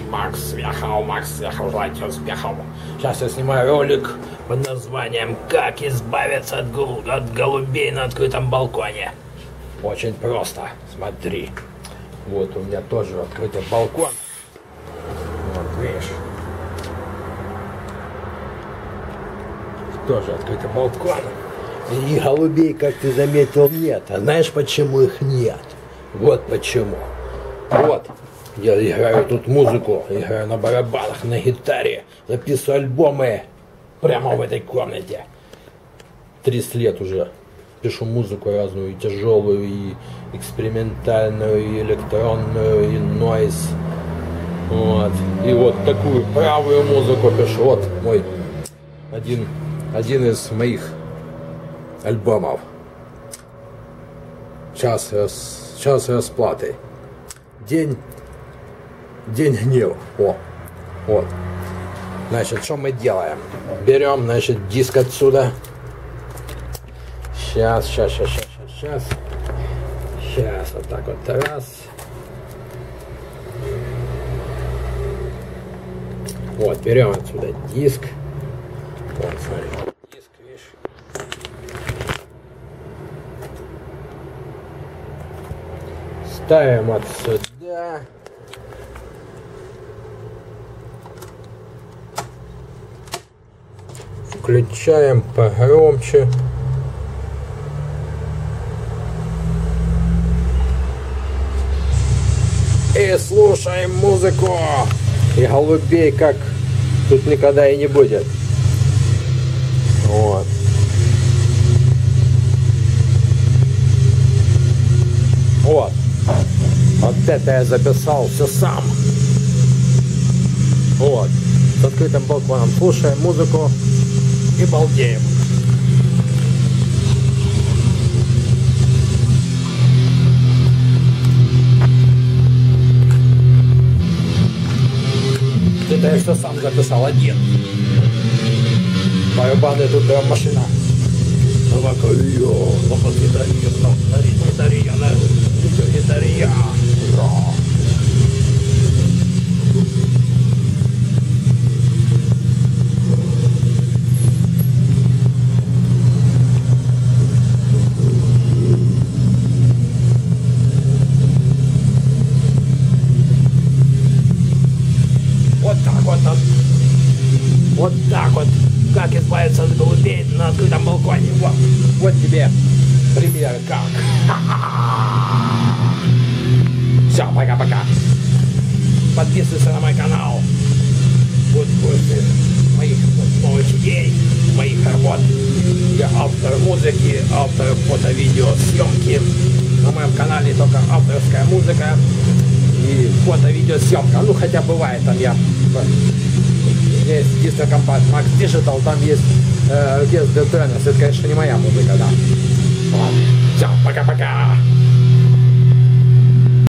Макс съехал, желайте успехов. Сейчас я снимаю ролик под названием «Как избавиться от голубей на открытом балконе». Очень просто, смотри. Вот у меня тоже открытый балкон. Вот, видишь. Тоже открытый балкон. И голубей, как ты заметил, нет. А знаешь, почему их нет? Вот почему. Вот. Я играю тут музыку, играю на барабанах, на гитаре, записываю альбомы прямо в этой комнате. 30 лет уже пишу музыку разную, и тяжелую, и экспериментальную, и электронную, и нойз. Вот. И вот такую правую музыку пишу. Вот мой один из моих альбомов. Час расплаты. День гнева. О, вот. Значит, что мы делаем? Берем, значит, диск отсюда. Сейчас, вот так вот, раз. Вот, берем отсюда диск. Вот, смотри, диск, видишь. Ставим отсюда. Включаем погромче. И слушаем музыку. И голубей как тут никогда и не будет. Вот. Вот. Вот это я записал все сам. Вот. С открытым балконом слушаем музыку и балдеем. Это я все сам записал один. Барабаны тут прям машина. Гитария. Вот так вот, как избавиться от голубей на открытом балконе. Вот тебе пример как. Все, пока-пока. Подписывайся на мой канал. Вот курсы моих новых идей, моих работ. Я автор музыки, автор фото-видеосъемки. На моем канале только авторская музыка и фото-видеосъемка. Ну, хотя бывает там я... Есть дистрокомпакт Max Digital, там есть Guest Trainers. Это, конечно, не моя музыка, да. Все, пока-пока.